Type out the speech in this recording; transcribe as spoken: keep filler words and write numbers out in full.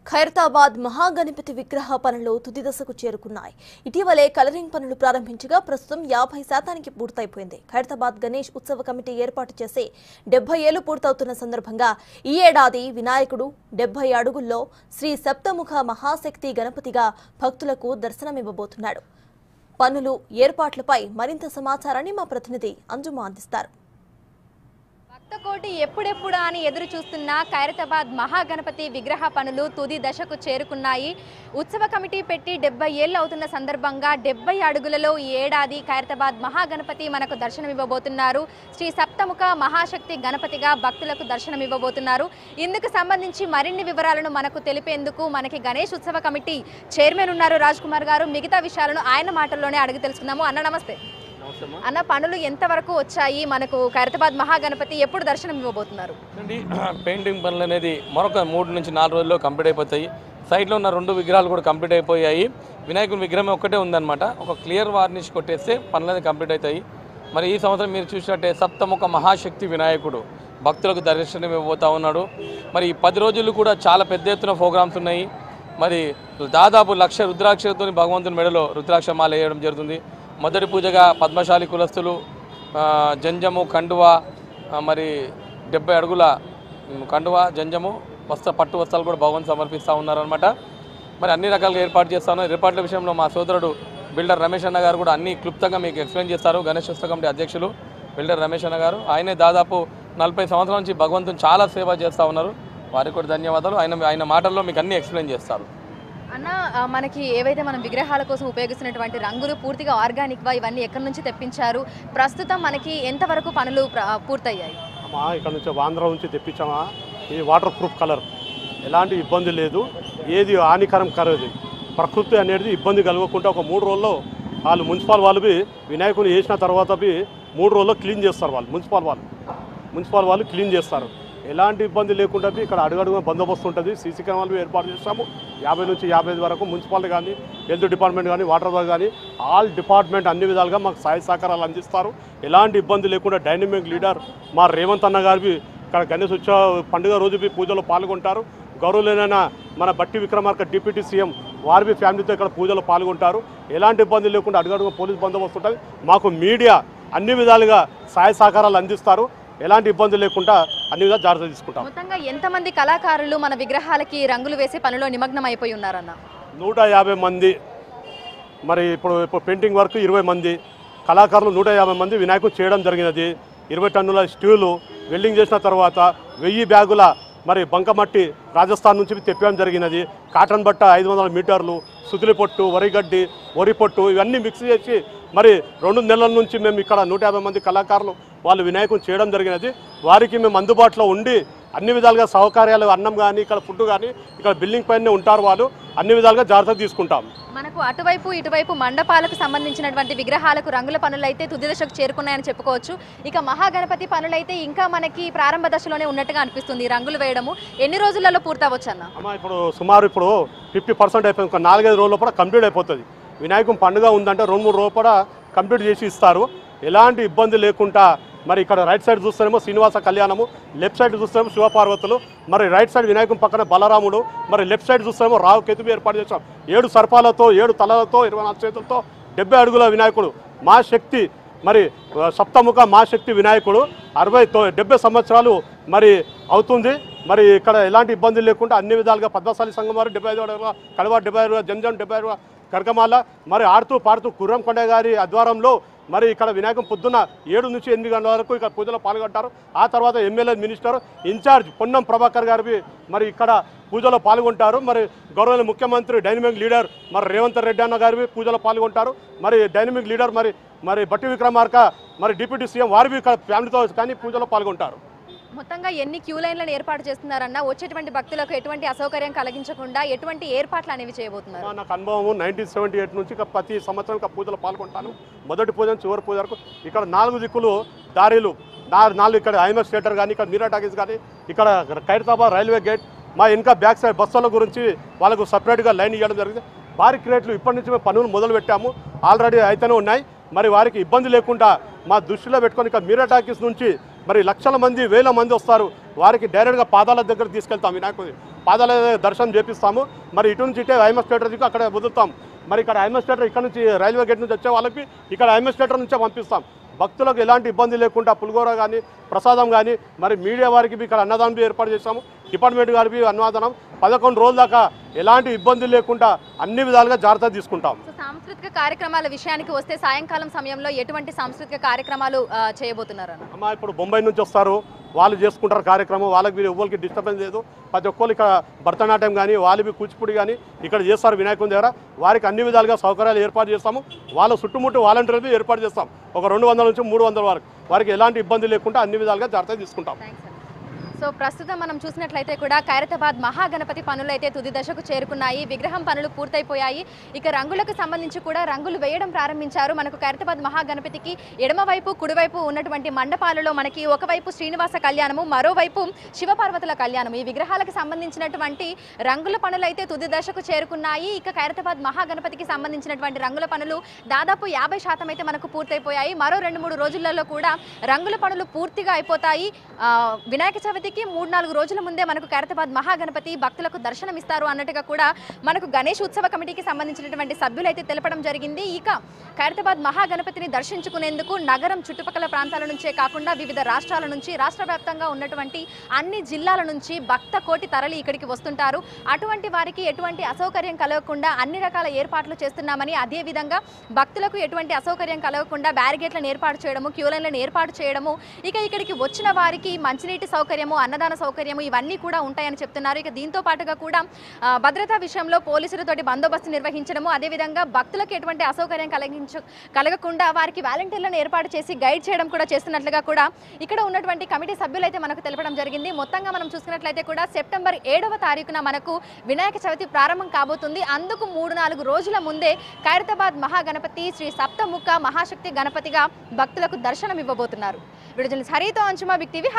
ఖైరతాబాద్ మహాగణపతి విగ్రహ పనులు తుది దశకు చేరుకున్నాయి. ఇటీవలే కలరింగ్ పనులు ప్రారంభించగా ప్రస్తుతం యాభై శాతానికి పూర్తయిపోయింది. ఖైరతాబాద్ గణేష్ ఉత్సవ కమిటీ ఏర్పాటు చేసి డెబ్బై ఏళ్లు పూర్తవుతున్న సందర్భంగా ఈ ఏడాది వినాయకుడు డెబ్బై అడుగుల్లో శ్రీ సప్తముఖ మహాశక్తి గణపతిగా భక్తులకు దర్శనమివ్వబోతున్నాడు. పనులు ఏర్పాట్లపై మరింత సమాచారాన్ని మా ప్రతినిధి అంజుమ అందిస్తారు. భక్తకోటి ఎప్పుడెప్పుడా అని ఎదురు చూస్తున్న ఖైరతాబాద్ మహాగణపతి విగ్రహ పనులు తుది దశకు చేరుకున్నాయి. ఉత్సవ కమిటీ పెట్టి డెబ్బై ఏళ్ళు అవుతున్న సందర్భంగా డెబ్బై అడుగులలో ఈ ఏడాది ఖైరతాబాద్ మహాగణపతి మనకు దర్శనమివ్వబోతున్నారు. శ్రీ సప్తముఖ మహాశక్తి గణపతిగా భక్తులకు దర్శనమివ్వబోతున్నారు. ఇందుకు సంబంధించి మరిన్ని వివరాలను మనకు తెలిపేందుకు మనకి గణేష్ ఉత్సవ కమిటీ చైర్మన్ ఉన్నారు రాజ్ కుమార్ గారు. మిగతా విషయాలను ఆయన మాటల్లోనే అడిగి తెలుసుకుందాము. అన్న నమస్తే. అన్న, పనులు ఎంతవరకు వచ్చాయి? మనకు ఖైరతాబాద్ మహాగణపతి ఎప్పుడు దర్శనం ఇవ్వబోతున్నారు? పెయింటింగ్ పనులు అనేది మరొక మూడు నుంచి నాలుగు రోజుల్లో కంప్లీట్ అయిపోతాయి. సైడ్లో ఉన్న రెండు విగ్రహాలు కూడా కంప్లీట్ అయిపోయాయి. వినాయకుని విగ్రహం ఒక్కటే ఉందన్నమాట. ఒక క్లియర్ వార్నిష్ కొట్టేస్తే పనులు అనేది కంప్లీట్ అవుతాయి. మరి ఈ సంవత్సరం మీరు చూసినట్టే సప్తముఖ మహాశక్తి వినాయకుడు భక్తులకు దర్శనం ఇవ్వబోతా ఉన్నాడు. మరి ఈ పది రోజులు కూడా చాలా పెద్ద ఎత్తున ప్రోగ్రామ్స్ ఉన్నాయి. మరి దాదాపు లక్ష రుద్రాక్షలతో భగవంతుని మెడలో రుద్రాక్ష మాల వేయడం జరుగుతుంది. మొదటి పూజగా పద్మశాలి కులస్తులు జంజము కండువా, మరి డెబ్బై అడుగుల కండువా జంజము వస్త్ర పట్టు వస్త్రాలు కూడా భగవంతు సమర్పిస్తూ ఉన్నారనమాట. మరి అన్ని రకాలుగా ఏర్పాటు చేస్తా ఉన్నారు. ఏర్పాట్ల విషయంలో మా సోదరుడు బిల్డర్ రమేష్ అన్న గారు కూడా అన్ని క్లుప్తంగా మీకు ఎక్స్ప్లెయిన్ చేస్తారు. గణేష్ ఉత్సవ కమిటీ అధ్యక్షులు బిల్డర్ రమేష్ అన్న గారు, ఆయనే దాదాపు నలభై సంవత్సరాల నుంచి భగవంతుని చాలా సేవ చేస్తూ ఉన్నారు. వారికి కూడా ధన్యవాదాలు. ఆయన ఆయన మాటల్లో మీకు అన్ని ఎక్స్ప్లెయిన్ చేస్తారు. అన్న, మనకి ఏవైతే మనం విగ్రహాల కోసం ఉపయోగిస్తున్నటువంటి రంగులు పూర్తిగా ఆర్గానిక్వా, ఇవన్నీ ఎక్కడి నుంచి తెప్పించారు? ప్రస్తుతం మనకి ఎంతవరకు పనులు పూర్తయ్యాయి? అమ్మా, ఇక్కడ నుంచి ఆంధ్ర నుంచి తెప్పించామా. ఇది వాటర్ ప్రూఫ్ కలర్, ఎలాంటి ఇబ్బంది లేదు. ఏది హానికరం కరదు. ప్రకృతి అనేది ఇబ్బంది కలగకుండా ఒక మూడు రోజుల్లో వాళ్ళు మున్సిపల్ వాళ్ళు వినాయకుని వేసిన తర్వాత మూడు రోజుల్లో క్లీన్ చేస్తారు. వాళ్ళు మున్సిపల్ వాళ్ళు మున్సిపల్ వాళ్ళు క్లీన్ చేస్తారు. ఎలాంటి ఇబ్బంది లేకుండా ఇక్కడ అడుగడుగున బందోబస్తు ఉంటుంది. సీసీ కెమెరాలు ఏర్పాటు చేస్తాము. యాభై నుంచి యాభై ఐదు వరకు మున్సిపాలిటీ కానీ, హెల్త్ డిపార్ట్మెంట్ కానీ, వాటర్ వర్క్ కానీ ఆల్ డిపార్ట్మెంట్ అన్ని విధాలుగా మాకు సహాయ సహకారాలు అందిస్తారు. ఎలాంటి ఇబ్బంది లేకుండా డైనమిక్ లీడర్ మా రేవంత్ అన్న గారి ఇక్కడ గణేష్ ఉత్సవ పండుగ రోజు పూజలో పాల్గొంటారు. గౌరవులైన మన బట్టి విక్రమార్క డిప్యూటీ సీఎం వారి ఫ్యామిలీతో ఇక్కడ పూజలో పాల్గొంటారు. ఎలాంటి ఇబ్బంది లేకుండా అడుగడుగు పోలీస్ బందోబస్తు ఉంటుంది. మాకు మీడియా అన్ని విధాలుగా సహాయ సహకారాలు అందిస్తారు. ఎలాంటి ఇబ్బంది లేకుండా అన్ని విధాలు జాగ్రత్త తీసుకుంటాం. మొత్తంగా ఎంతమంది కళాకారులు మన విగ్రహాలకి రంగులు వేసి పనిలో నిమగ్నం అయిపోయి ఉన్నారన్న? నూట యాభై మంది. మరి ఇప్పుడు ఇప్పుడు పెయింటింగ్ వర్క్ ఇరవై మంది కళాకారులు నూట యాభై మంది వినాయకుడు చేయడం జరిగినది. ఇరవై టన్నుల స్టీలు వెల్డింగ్ చేసిన తర్వాత వెయ్యి బ్యాగుల మరి బంకమట్టి రాజస్థాన్ నుంచి తెప్పడం జరిగినది. కాటన్ బట్ట ఐదు వందల మీటర్లు, సుతిలి పొట్టు, వరిగడ్డి, వరి పొట్టు ఇవన్నీ మిక్స్ చేసి మరి రెండు నెలల నుంచి మేము ఇక్కడ నూట యాభై మంది కళాకారులు వాళ్ళు వినాయకుని చేయడం జరిగినది. వారికి మేము అందుబాటులో ఉండి అన్ని విధాలుగా సౌకర్యాలు, అన్నం కానీ, ఇక్కడ ఫుడ్ కానీ, ఇక్కడ బిల్డింగ్ పైనే ఉంటారు. వాళ్ళు అన్ని విధాలుగా జాగ్రత్త తీసుకుంటాం. మనకు అటువైపు ఇటువైపు మండపాలకు సంబంధించినటువంటి విగ్రహాలకు రంగుల పనులైతే తుది దశకు చేరుకున్నాయని చెప్పుకోవచ్చు. ఇక మహాగణపతి పనులైతే ఇంకా మనకి ప్రారంభ దశలోనే ఉన్నట్టుగా అనిపిస్తుంది. రంగులు వేయడము ఎన్ని రోజులలో పూర్తవచ్చు అన్న? అమ్మా, ఇప్పుడు సుమారు ఇప్పుడు ఫిఫ్టీ పర్సెంట్ అయిపోయింది. ఒక నాలుగైదు రోజుల కూడా కంప్లీట్ అయిపోతుంది. వినాయకుని పండుగ ఉందంటే రెండు మూడు రోజులు కూడా కంప్లీట్ చేసి ఇస్తారు. ఎలాంటి ఇబ్బంది లేకుండా మరి ఇక్కడ రైట్ సైడ్ చూస్తేనేమో శ్రీనివాస కళ్యాణము, లెఫ్ట్ సైడ్ చూస్తేనేమో శివపార్వతులు, మరి రైట్ సైడ్ వినాయకుని పక్కన బలరాముడు, మరి లెఫ్ట్ సైడ్ చూస్తేనేమో రావు కేతువు ఏర్పాటు చేస్తాం. ఏడు సర్పాలతో, ఏడు తలలతో, ఇరవై నాలుగు చేతులతో డెబ్బై అడుగుల వినాయకుడు మా శక్తి, మరి సప్తముఖ మా శక్తి వినాయకుడు అరవై డెబ్బై సంవత్సరాలు మరి అవుతుంది. మరి ఇక్కడ ఎలాంటి ఇబ్బంది లేకుండా అన్ని విధాలుగా పద్మశాలి సంఘం వారు డెబ్బై ఐదు అడుగుల కడవ, డెబ్బై అడుగుల జంజం, డెబ్బై అడుగుల కరకమాల, మరి ఆడుతూ పాడుతూ కుర్రం కొండ గారి ఆధ్వర్యంలో మరి ఇక్కడ వినాయకం పొద్దున్న ఏడు నుంచి ఎనిమిది గంటల వరకు ఇక్కడ పూజలో పాల్గొంటారు. ఆ తర్వాత MLA, minister, incharge Ponnam Prabhakar గారి మరి ఇక్కడ పూజలో పాల్గొంటారు. మరి గౌరవ ముఖ్యమంత్రి డైనమిక్ లీడర్ మరి రేవంత్ రెడ్డి అన్న గారి పూజలో పాల్గొంటారు. మరి డైనమిక్ లీడర్ మరి మరి బట్టి విక్రమార్క మరి డిప్యూటీ సీఎం వారి ఇక్కడ ఫ్యామిలీతో కానీ పూజలో పాల్గొంటారు. మొత్తంగా ఎన్ని క్యూ లైన్లను ఏర్పాటు చేస్తున్నారన్న? వచ్చేటువంటి భక్తులకు ఎటువంటి అసౌకర్యం కలిగించకుండా ఎటువంటి ఏర్పాట్లు అనేవి చేయబోతున్నారు? నాకు అనుభవం నైన్టీన్ సెవెంటీ ఎయిట్ నుంచి ప్రతి సంవత్సరం పూజలో పాల్గొంటాను. మొదటి పూజ చివరి పూజ వరకు ఇక్కడ నాలుగు దిక్కులు దారిలు నాలుగు, ఇక్కడ ఐఎంఎస్ థియేటర్ కానీ, ఇక్కడ మీరా టాకీస్ కానీ, ఇక్కడ ఖైరతాబాద్ రైల్వే గేట్, మా ఇంకా బ్యాక్ సైడ్ బస్సుల గురించి వాళ్ళకు సపరేట్గా లైన్ ఇవ్వడం జరిగింది. భారీ క్రేట్లు ఇప్పటి నుంచి మేము పనులు మొదలు పెట్టాము. ఆల్రెడీ అయితేనే ఉన్నాయి. మరి వారికి ఇబ్బంది లేకుండా మా దృష్టిలో పెట్టుకొని ఇక్కడ మీరా టాకీస్ నుంచి మరి లక్షల మంది వేల మంది వస్తారు, వారికి డైరెక్ట్గా పాదాల దగ్గర తీసుకెళ్తాం, వినాయకుడి పాదాల దగ్గర దర్శనం చేపిస్తాము. మరి ఇటు నుంచి ఇటే ఐఎంఎస్ థియేటర్కి అక్కడ వదులుతాం. మరి ఇక్కడ ఐఎంఎస్ థియేటర్ ఇక్కడ నుంచి రైల్వే గేట్ నుంచి వచ్చే వాళ్ళకి ఇక్కడ ఐఎంఎస్ థియేటర్ నుంచే పంపిస్తాం. భక్తులకు ఎలాంటి ఇబ్బంది లేకుండా పులిగోర కానీ ప్రసాదం కానీ మరి మీడియా వారికి ఇక్కడ అన్నదానం ఏర్పాటు చేస్తాము. డిపార్ట్మెంట్ గారికి అన్నదానం పదకొండు రోజుల దాకా ఎలాంటి ఇబ్బంది లేకుండా అన్ని విధాలుగా జాగ్రత్త తీసుకుంటాం. సాంస్కృతిక కార్యక్రమాల విషయానికి వస్తే సాయంకాలం సమయంలో ఎటువంటి సాంస్కృతిక కార్యక్రమాలు చేయబోతున్నారు అమ్మా? ఇప్పుడు బొంబాయి నుంచి వస్తారు, వాళ్ళు చేసుకుంటారు కార్యక్రమం, వాళ్ళకి మీరు ఎవ్వరికి డిస్టర్బెన్స్ లేదు. ప్రతి ఒక్కరు ఇక్కడ భరతనాట్యం కానీ వాళ్ళవి కూచిపూడి కానీ ఇక్కడ చేస్తారు వినాయకుని దగ్గర. వారికి అన్ని విధాలుగా సౌకర్యాలు ఏర్పాటు చేస్తాము. వాళ్ళ చుట్టుముట్టు వాలంటీర్లు ఏర్పాటు చేస్తాం. ఒక రెండు వందల నుంచి మూడు వందల వరకు వారికి ఎలాంటి ఇబ్బంది లేకుండా అన్ని విధాలుగా జాగ్రత్త తీసుకుంటాం. సో ప్రస్తుతం మనం చూసినట్లయితే కూడా ఖైరతాబాద్ మహాగణపతి పనులు అయితే తుది దశకు చేరుకున్నాయి. విగ్రహం పనులు పూర్తయిపోయాయి. ఇక రంగులకు సంబంధించి కూడా రంగులు వేయడం ప్రారంభించారు. మనకు ఖైరతాబాద్ మహాగణపతికి ఎడమవైపు కుడివైపు ఉన్నటువంటి మండపాలలో మనకి ఒకవైపు శ్రీనివాస కళ్యాణము, మరోవైపు శివపార్వతుల కళ్యాణం. ఈ విగ్రహాలకు సంబంధించినటువంటి రంగుల పనులు అయితే తుది దశకు చేరుకున్నాయి. ఇక ఖైరతాబాద్ మహాగణపతికి సంబంధించినటువంటి రంగుల పనులు దాదాపు యాభై శాతం అయితే మనకు పూర్తయిపోయాయి. మరో రెండు మూడు రోజులలో కూడా రంగుల పనులు పూర్తిగా అయిపోతాయి. వినాయక చవితి మూడు నాలుగు రోజుల ముందే మనకు ఖైరతాబాద్ మహాగణపతి భక్తులకు దర్శనం ఇస్తారు అన్నట్టుగా కూడా మనకు గణేష్ ఉత్సవ కమిటీకి సంబంధించినటువంటి సభ్యులైతే తెలపడం జరిగింది. ఇక ఖైరతాబాద్ మహాగణపతిని దర్శించుకునేందుకు నగరం చుట్టుపక్కల ప్రాంతాల నుంచే కాకుండా వివిధ రాష్ట్రాల నుంచి, రాష్ట్ర వ్యాప్తంగా ఉన్నటువంటి అన్ని జిల్లాల నుంచి భక్త కోటి తరలి ఇక్కడికి వస్తుంటారు. అటువంటి వారికి ఎటువంటి అసౌకర్యం కలగకుండా అన్ని రకాల ఏర్పాట్లు చేస్తున్నామని, అదేవిధంగా భక్తులకు ఎటువంటి అసౌకర్యం కలగకుండా బ్యారిగేట్లను ఏర్పాటు చేయడము, క్యూలైన్లను ఏర్పాటు చేయడము, ఇక ఇక్కడికి వచ్చిన వారికి మంచినీటి సౌకర్యము, అన్నదాన సౌకర్యము ఇవన్నీ కూడా ఉంటాయని చెప్తున్నారు. ఇక దీంతో పాటుగా కూడా భద్రతా విషయంలో పోలీసులతోటి బందోబస్తు నిర్వహించడము, అదేవిధంగా భక్తులకు ఎటువంటి అసౌకర్యం కలిగించ కలగకుండా వారికి వాలంటీర్లను ఏర్పాటు చేసి గైడ్ చేయడం కూడా చేస్తున్నట్లుగా కూడా ఇక్కడ ఉన్నటువంటి కమిటీ సభ్యులైతే మనకు తెలపడం జరిగింది. మొత్తంగా మనం చూసుకున్నట్లయితే కూడా సెప్టెంబర్ ఏడవ తారీఖున మనకు వినాయక చవితి ప్రారంభం కాబోతుంది. అందుకు మూడు నాలుగు రోజుల ముందే ఖైరతాబాద్ మహాగణపతి శ్రీ సప్తముఖ మహాశక్తి గణపతిగా భక్తులకు దర్శనం ఇవ్వబోతున్నారు. విడుదల హరితో అంచుమా బిగ్ టీవీ.